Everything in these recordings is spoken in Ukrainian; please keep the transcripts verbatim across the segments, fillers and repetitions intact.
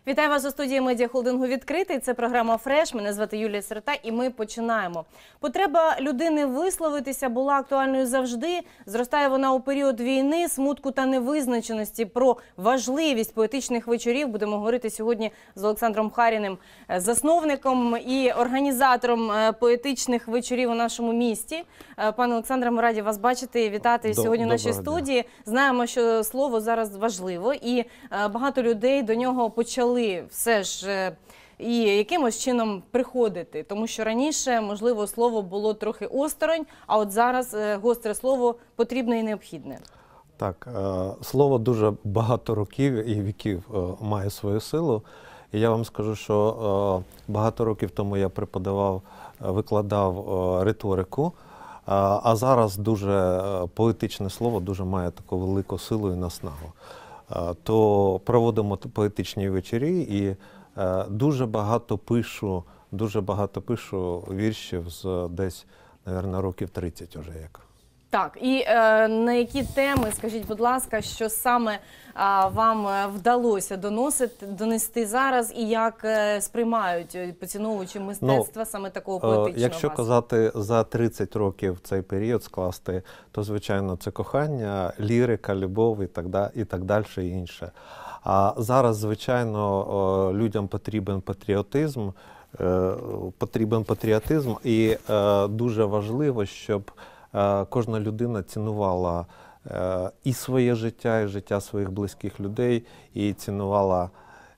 Вітаю вас у студії медіахолдингу «Відкритий». Це програма «Фреш». Мене звати Юлія Сирота і ми починаємо. Потреба людини висловитися була актуальною завжди. Зростає вона у період війни, смутку та невизначеності. Про важливість поетичних вечорів будемо говорити сьогодні з Олександром Харіним, засновником і організатором поетичних вечорів у нашому місті. Пане Олександре, ми раді вас бачити і вітати сьогодні в нашій студії. Знаємо, що слово зараз важливо і багато людей до нього почали все ж і якимось чином приходити, тому що раніше, можливо, слово було трохи осторонь, а от зараз гостре слово потрібне і необхідне. Так, слово дуже багато років і віків має свою силу. І я вам скажу, що багато років тому я преподавав, викладав риторику, а зараз дуже поетичне слово дуже має таку велику силу і наснагу. То проводимо поетичні вечори і дуже багато пишу, дуже багато пишу віршів з десь, мабуть, років тридцять уже як. Так, і е, на які теми, скажіть, будь ласка, що саме е, вам вдалося доносити, донести зараз і як е, сприймають поціновувачі мистецтва ну, саме такого поетичного? Якщо вас? казати за тридцять років цей період скласти, то, звичайно, це кохання, лірика, любов і так далі, і так далі, і інше. А зараз, звичайно, людям потрібен патріотизм, потрібен патріотизм і дуже важливо, щоб кожна людина цінувала і своє життя, і життя своїх близьких людей, і цінувала,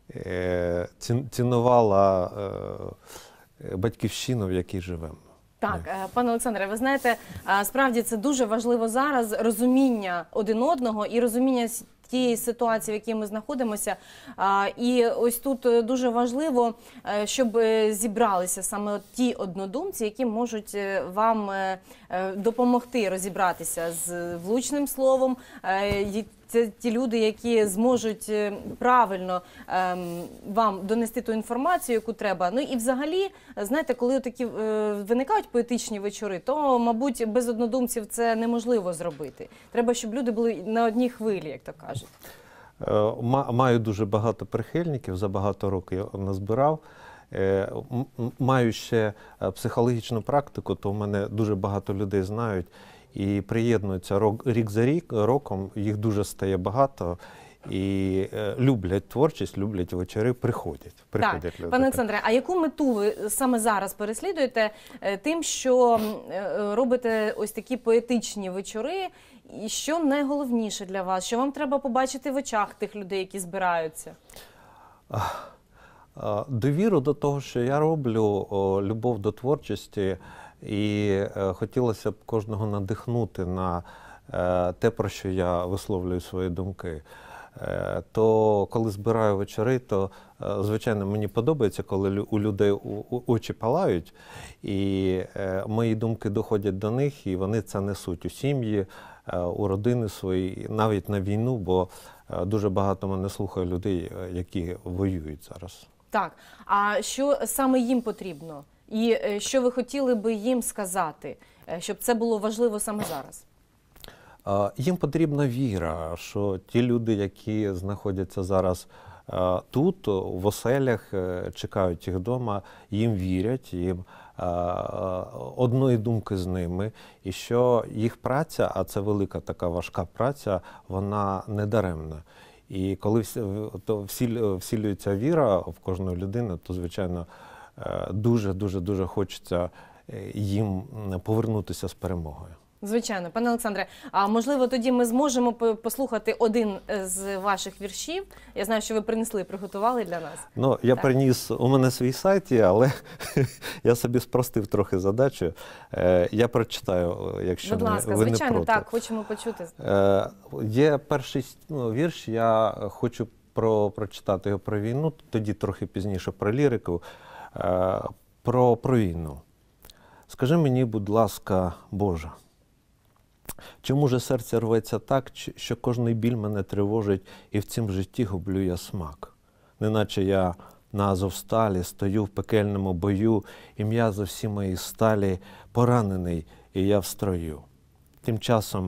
цінувала батьківщину, в якій живемо. Так, пане Олександре, ви знаєте, справді це дуже важливо зараз, розуміння один одного і розуміння тієї ситуації, в якій ми знаходимося. І ось тут дуже важливо, щоб зібралися саме ті однодумці, які можуть вам допомогти розібратися з влучним словом. Це ті люди, які зможуть правильно ем, вам донести ту інформацію, яку треба. Ну і взагалі, знаєте, коли такі е, виникають поетичні вечори, то, мабуть, без однодумців це неможливо зробити. Треба, щоб люди були на одній хвилі, як то кажуть. Маю дуже багато прихильників, за багато років назбирав. Маю ще психологічну практику, то в мене дуже багато людей знають. І приєднуються рік за рік, роком, їх дуже стає багато, і люблять творчість, люблять вечори, приходять. приходять так, люди. Пане Олександре, а яку мету ви саме зараз переслідуєте тим, що робите ось такі поетичні вечори, і що найголовніше для вас, що вам треба побачити в очах тих людей, які збираються? Довіру до того, що я роблю, любов до творчості. І е, хотілося б кожного надихнути на е, те, про що я висловлюю свої думки. Е, то коли збираю вечори, то, е, звичайно, мені подобається, коли у людей у, у, очі палають, і е, мої думки доходять до них, і вони це несуть у сім'ї, е, у родини свої, навіть на війну, бо е, дуже багато мене слухає людей, які воюють зараз. Так, а що саме їм потрібно? І що ви хотіли би їм сказати, щоб це було важливо саме зараз? Їм потрібна віра, що ті люди, які знаходяться зараз тут, в оселях, чекають їх вдома, їм вірять, їм одної думки з ними, і що їх праця, а це велика така важка праця, вона не даремна. І коли всілюється віра в кожну людину, то, звичайно, дуже-дуже-дуже хочеться їм повернутися з перемогою. Звичайно. Пане Олександре, а можливо тоді ми зможемо послухати один з ваших віршів? Я знаю, що ви принесли, приготували для нас. Ну, я так. приніс, у мене свій сайт є, але я собі спростив трохи задачу. Я прочитаю, якщо Будь ласка, ви не звичайно, проти. так, хочемо почути. Є перший ну, вірш, я хочу про, прочитати його про війну, тоді трохи пізніше про лірику. Про, про війну. Скажи мені, будь ласка, Боже, чому же серце рветься так, що кожний біль мене тривожить, і в цім житті гублю я смак? Неначе я на Азовсталі стою в пекельному бою, і м'язи всі мої сталі поранений, і я в строю. Тим часом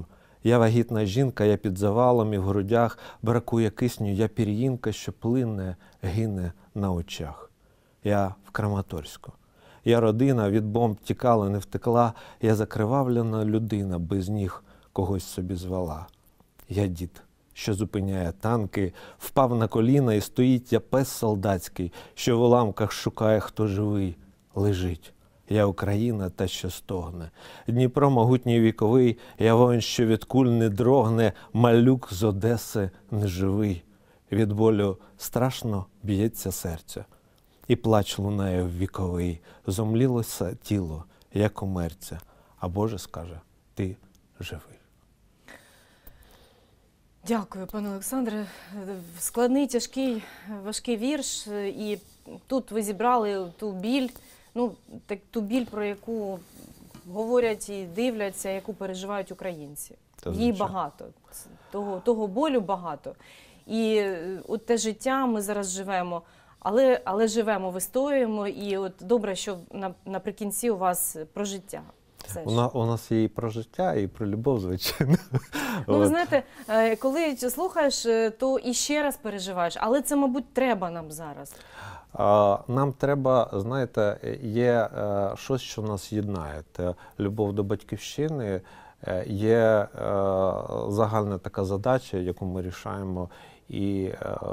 Я вагітна жінка, я під завалом і в грудях, бракує кисню, я пір'їнка, що плине, гине на очах. Я в Краматорську. Я родина, від бомб тікала, не втекла, я закривавлена людина, без ніг когось собі звела. Я дід, що зупиняє танки, впав на коліна і стоїть я пес солдатський, що в уламках шукає, хто живий, лежить. Я Україна, та що стогне. Дніпро могутній віковий, я воїн, що від куль не дрогне, малюк з Одеси неживий. Від болю страшно б'ється серце, і плач лунає віковий. Зомлілося тіло, як умерця, а Боже скаже, ти живий. Дякую, пане Олександре. Складний, тяжкий, важкий вірш. І тут ви зібрали ту біль, ну, так, ту біль, про яку говорять і дивляться, яку переживають українці. Її багато. Того, того болю багато. І от те життя ми зараз живемо, але, але живемо, вистоюємо. І от добре, що на, наприкінці у вас про життя. У, на, у нас є і про життя, і про любов, звичайно. Ну, ви знаєте, коли слухаєш, то і ще раз переживаєш. Але це, мабуть, треба нам зараз. Нам треба, знаєте, є щось, що нас єднає. Це любов до батьківщини, є загальна така задача, яку ми рішаємо. І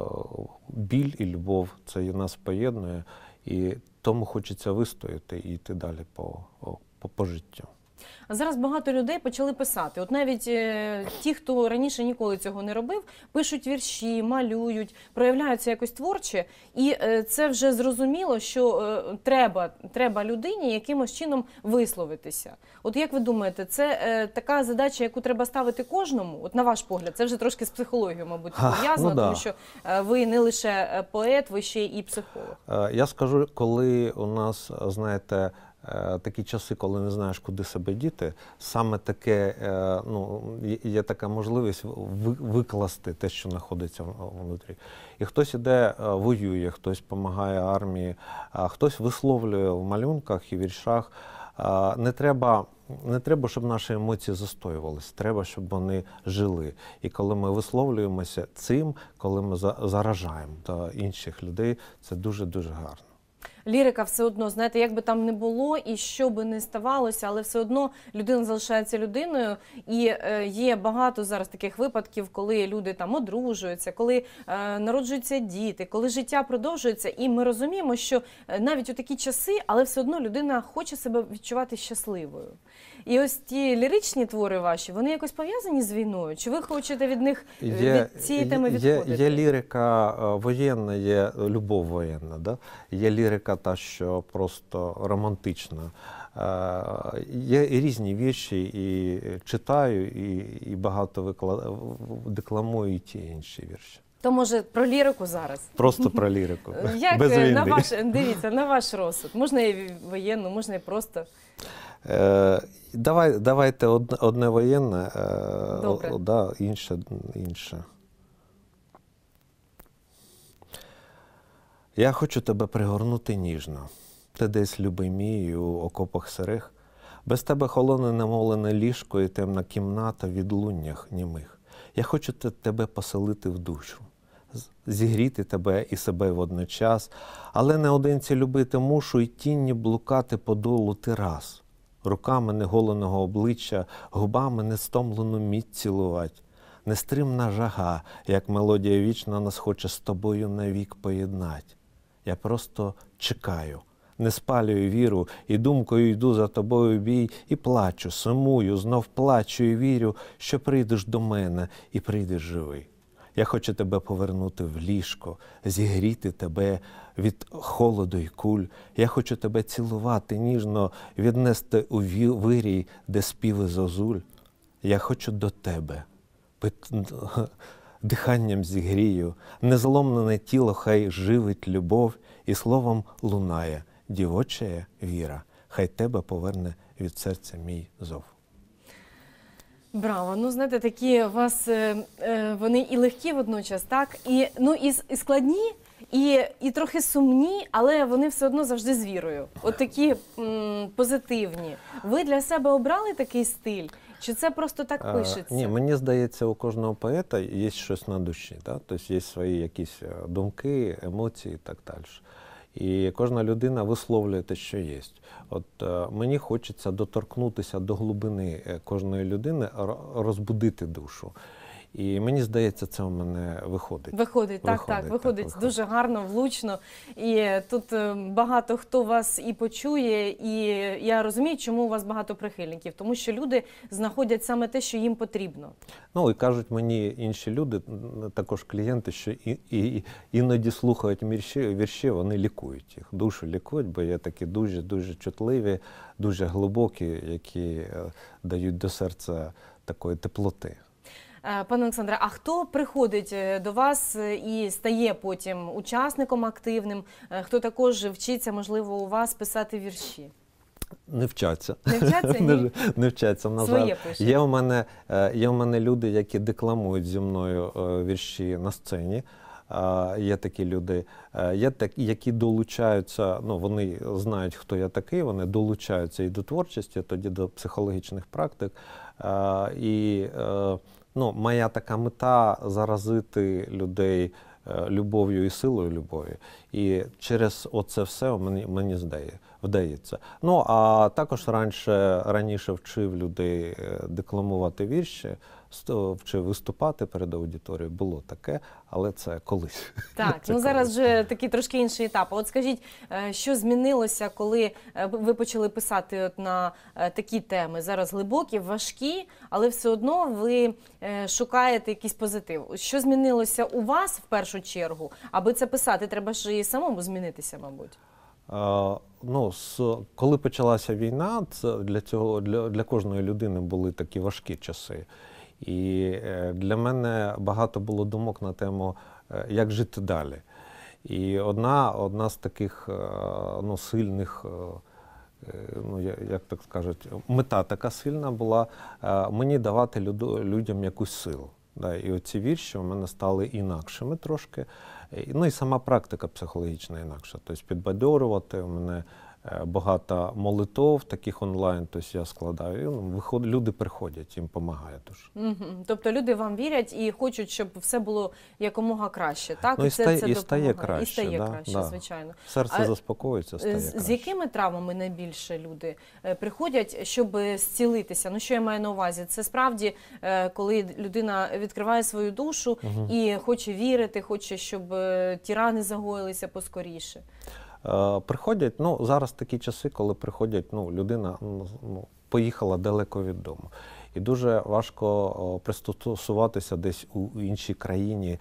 біль і любов – це нас поєднує. І тому хочеться вистояти і йти далі по, по, по життю. А зараз багато людей почали писати. От навіть е, ті, хто раніше ніколи цього не робив, пишуть вірші, малюють, проявляються якось творче. І е, це вже зрозуміло, що е, треба, треба людині якимось чином висловитися. От як ви думаєте, це е, така задача, яку треба ставити кожному? От на ваш погляд, це вже трошки з психологією, мабуть, пов'язано, ну, да. тому що е, ви не лише поет, ви ще і психолог. Я скажу, коли у нас, знаєте, такі часи, коли не знаєш, куди себе діти, саме таке, ну, є така можливість викласти те, що знаходиться внутрі. І хтось іде, воює, хтось допомагає армії, а хтось висловлює в малюнках і віршах. Не треба, не треба, щоб наші емоції застоювалися, треба, щоб вони жили. І коли ми висловлюємося цим, коли ми заражаємо та інших людей, це дуже-дуже гарно. Лірика все одно, знаєте, як би там не було і що би не ставалося, але все одно людина залишається людиною. І е, є багато зараз таких випадків, коли люди там одружуються, коли е, народжуються діти, коли життя продовжується. І ми розуміємо, що навіть у такі часи, але все одно людина хоче себе відчувати щасливою. І ось ті ліричні твори ваші, вони якось пов'язані з війною? Чи ви хочете від них, є, від цієї теми відходити? Є, є лірика воєнна, є любов воєнна, да? Є лірика та, що просто романтична. Є і різні вірші, і читаю, і, і багато виклад... декламую і ті інші вірші. То, може, про лірику зараз? Просто про лірику, Як, без війни. На ваш, дивіться, на ваш розсуд. Можна і воєнну, можна і просто... Е, давай, давайте одне, одне воєнне, Добре. О, да, інше, інше. Я хочу тебе пригорнути ніжно. Ти десь, любий мій, у окопах сирих. Без тебе холоне намолене ліжко і темна кімната в відлуннях німих. Я хочу тебе поселити в душу, зігріти тебе і себе водночас, але наодинці любити мушу і тінні блукати по долу терас. Руками неголеного обличчя, губами нестомлену мідь цілувать. Нестримна жага, як мелодія вічна, нас хоче з тобою навік поєднать. Я просто чекаю, не спалюю віру, і думкою йду за тобою в бій, і плачу, сумую, знов плачу і вірю, що прийдеш до мене і прийдеш живий. Я хочу тебе повернути в ліжко, зігріти тебе від холоду й куль. Я хочу тебе цілувати ніжно, віднести у вирій, де співи зозуль. Я хочу до тебе, диханням зігрію, незломлене тіло хай живить любов, і словом лунає дівочая віра. Хай тебе поверне від серця мій зов. Браво! Ну, знаєте, такі у вас, е, е, вони і легкі водночас, так? І, ну, і, і складні, і, і трохи сумні, але вони все одно завжди з вірою. От такі м, позитивні. Ви для себе обрали такий стиль? Чи це просто так Е, пишеться? Ні, мені здається, у кожного поета є щось на душі, да? Тобто є свої якісь е, думки, емоції і так далі. І кожна людина висловлює те, що є. От е, мені хочеться доторкнутися до глибини е, кожної людини, р- розбудити душу. І мені здається, це у мене виходить. Виходить, так, Виходить, так, так, виходить виходить. дуже гарно, влучно. І тут е, багато хто вас і почує, і я розумію, чому у вас багато прихильників. Тому що люди знаходять саме те, що їм потрібно. Ну і кажуть мені інші люди, м, також клієнти, що і, і, іноді слухають вірші, вірші, вони лікують їх, душу лікують, бо є такі дуже-дуже чутливі, дуже глибокі, які е, дають до серця такої теплоти. Е, Пане Олександре, а хто приходить е, до вас е, і стає потім учасником активним? Е, Хто також вчиться, можливо, у вас писати вірші? Не вчаться. Не вчаться? Ні? не, не вчаться. На Своє жаль. пише. Є у мене, е, є у мене люди, які декламують зі мною е, вірші на сцені. Е, Є такі люди, Е, є такі, які долучаються, ну вони знають, хто я такий, вони долучаються і до творчості, тоді до психологічних практик. Е, І е, ну, моя така мета – заразити людей е, любов'ю і силою любові. І через оце все мені, мені здає, вдається. Ну, а також раніше, раніше вчив людей е, декламувати вірші, сто- вчив виступати перед аудиторією. Було таке, але це колись. Так, Це ну зараз колись. вже такий трошки інший етап. А От скажіть, е, що змінилося, коли е, ви почали писати от на е, такі теми? Зараз глибокі, важкі, але все одно ви е, шукаєте якийсь позитив. Що змінилося у вас в першу чергу? Аби це писати, треба ж і самому змінитися, мабуть. Е, Ну, з, коли почалася війна, це для цього для, для кожної людини були такі важкі часи. І е, для мене багато було думок на тему, е, як жити далі. І одна, одна з таких е, ну, сильних, е, е, ну, я- як так скажуть, мета така сильна була е, мені давати люду- людям якусь силу. Да, і оці вірші у мене стали інакшими трошки. І, ну і сама практика психологічна інакша. Тобто підбадьорювати, у мене е, багато молитов таких онлайн, тобто я складаю. І, ну, виход, люди приходять, їм допомагає дуже. Мгм. Тобто люди вам вірять і хочуть, щоб все було якомога краще, так? Ну, і це, стає- це і стає допомагає. краще, І стає да, краще, да. звичайно. Серце А, заспокоюється, стає З, краще. з якими травмами найбільше люди е, приходять, щоб зцілитися? Ну, що я маю на увазі? Це справді, е, коли людина відкриває свою душу і хоче вірити, хоче, щоб е, ті рани загоїлися поскоріше. Е, Приходять, ну зараз такі часи, коли приходять, ну людина ну, ну, поїхала далеко від дому. І дуже важко о, пристосуватися десь у іншій країні.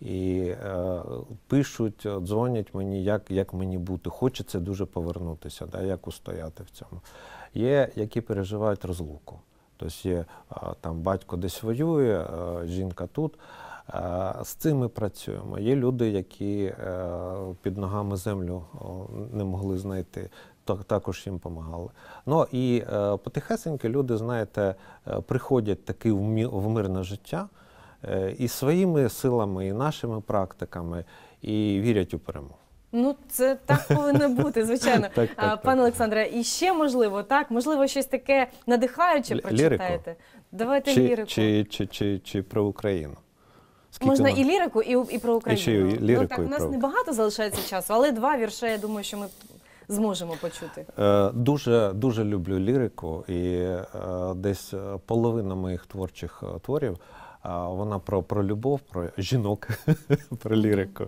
І е, пишуть, е, дзвонять мені, як, як мені бути. Хочеться дуже повернутися, да, як устояти в цьому. Є, які переживають розлуку. Тобто є е, там батько десь воює, е, жінка тут. Е, З цим ми працюємо. Є люди, які е, під ногами землю о, не могли знайти, так- також їм допомагали. Ну і е, потихесеньки люди, знаєте, е, приходять таки в, мі- в мирне життя е, і своїми силами, і нашими практиками, і вірять у перемогу. Ну, це так повинно бути, звичайно. Так, так, А, так. Пане Олександре, і ще можливо, так, можливо, щось таке надихаюче Лі- прочитаєте. Давайте Чи, лірику. чи, чи, чи, чи про Україну. Скільки Можна нам- і лірику, і, і про Україну. ще й лірику, ну, так, і у нас про- небагато залишається часу, але два вірша, я думаю, що ми зможемо почути. Е, Дуже, дуже люблю лірику, і е, десь е, половина моїх творчих е, творів, е, вона про, про любов, про жінок, про лірику.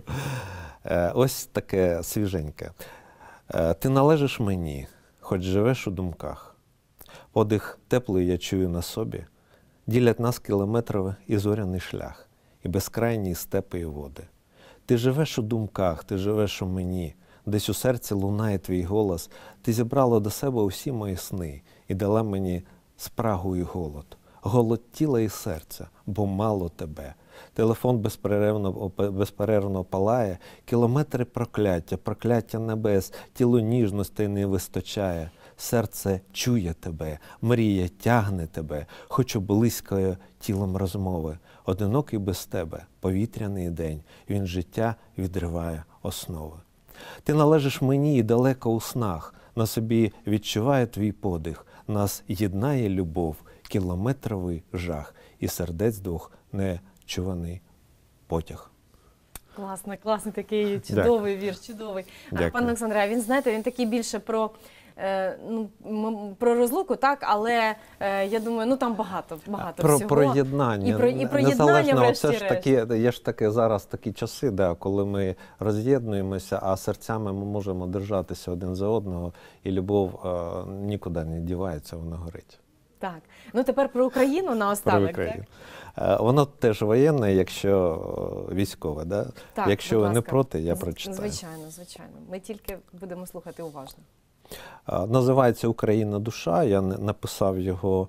Е, Ось таке свіженьке. Е, Ти належиш мені, хоч живеш у думках. Подих теплий я чую на собі, ділять нас кілометровий і зоряний шлях, і безкрайні степи і води. Ти живеш у думках, ти живеш у мені, десь у серці лунає твій голос, ти зібрала до себе усі мої сни і дала мені спрагу і голод. Голод тіла і серця, бо мало тебе. Телефон безперервно, безперервно палає, кілометри прокляття, прокляття небес, тіло ніжностей не вистачає. Серце чує тебе, мріє, тягне тебе, хочу близькою тілом розмови. Одинокий без тебе, повітряний день, він життя відриває основи. Ти належиш мені і далеко у снах, на собі відчуває твій подих, нас єднає любов, кілометровий жах, і сердець двох нечуваний потяг. Класно, класний такий чудовий вірш, чудовий. Дякую. Пане Олександре, він, знаєте, він такий більше про, е, ну, м- про розлуку, так, але е, я думаю, ну там багато, багато Про, всього. про єднання. І про, і про єднання, Незалежно, це ж врешті-решт. такі, є ж таки зараз такі часи, да, коли ми роз'єднуємося, а серцями ми можемо держатися один за одного, і любов е, нікуди не дівається, вона горить. Так. Ну тепер про Україну наостанок, Про Україну. так? Е, Воно теж воєнне, якщо е, військове. Да? Так, якщо будь ви не ласка. проти, я З- прочитаю. Звичайно, звичайно. Ми тільки будемо слухати уважно. Е, Називається «Україна душа». Я не- написав його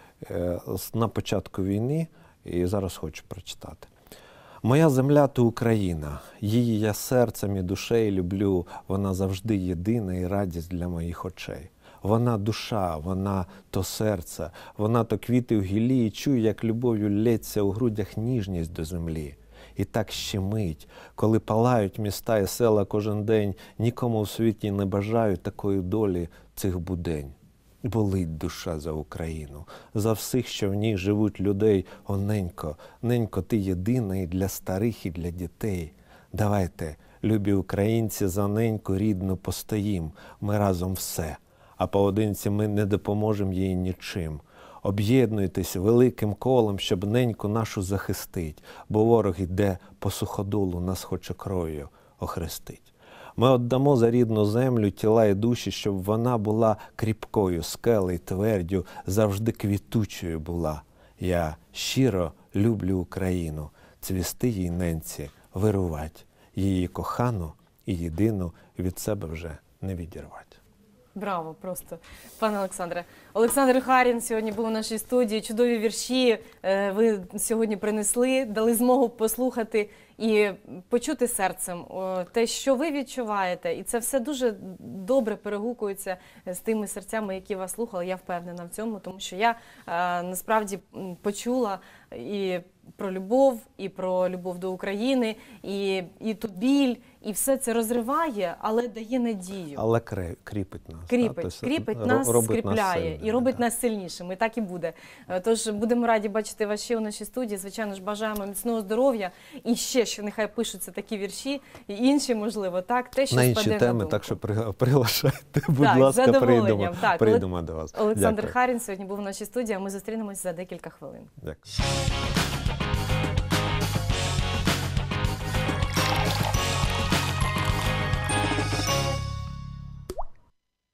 е, з- на початку війни і зараз хочу прочитати. «Моя земля – то Україна, її я серцем і душею люблю, вона завжди єдина і радість для моїх очей. Вона душа, вона то серце, вона то квіти в гіллі, і чую, як любов'ю лється у грудях ніжність до землі. І так щемить, коли палають міста і села кожен день, нікому в світі не бажаю такої долі цих будень. Болить душа за Україну, за всіх, що в ній живуть людей. О, ненько, ненько, ти єдина і для старих, і для дітей. Давайте, любі українці, за неньку рідну постоїм, ми разом все, а поодинці ми не допоможемо їй нічим. Об'єднуйтесь великим колом, щоб неньку нашу захистить, бо ворог йде по суходолу, нас хоче кров'ю охрестить. Ми віддамо за рідну землю тіла і душі, щоб вона була кріпкою, скелею, твердю, завжди квітучою була. Я щиро люблю Україну, цвісти їй ненці, вирувать, її кохану і єдину від себе вже не відірвать. Браво, просто, пане Олександре. Олександр Харін сьогодні був у нашій студії. Чудові вірші е, ви сьогодні принесли, дали змогу послухати і почути серцем о, те, що ви відчуваєте. І це все дуже добре перегукується з тими серцями, які вас слухали. Я впевнена в цьому, тому що я е, насправді м, почула і про любов, і про любов до України, і, і ту біль, і все це розриває, але дає надію. Але кре- кріпить нас. Кріпить, да? Тобто кріпить ро- нас, робить скріпляє сильними, і робить да. нас сильнішими. І так і буде. Е, Тож будемо раді бачити вас ще у нашій студії. Звичайно ж, бажаємо міцного здоров'я. І ще, що нехай пишуться такі вірші, і інші, можливо, так, те, що На спаде інші на теми, думку. так що при- приглашайте, будь Так, з ласка, задоволенням. прийдемо, Так, прийдемо до вас. Олександр Дякую. Харін сьогодні був у нашій студії, а ми зустрінемось за декілька хвилин. Дякую.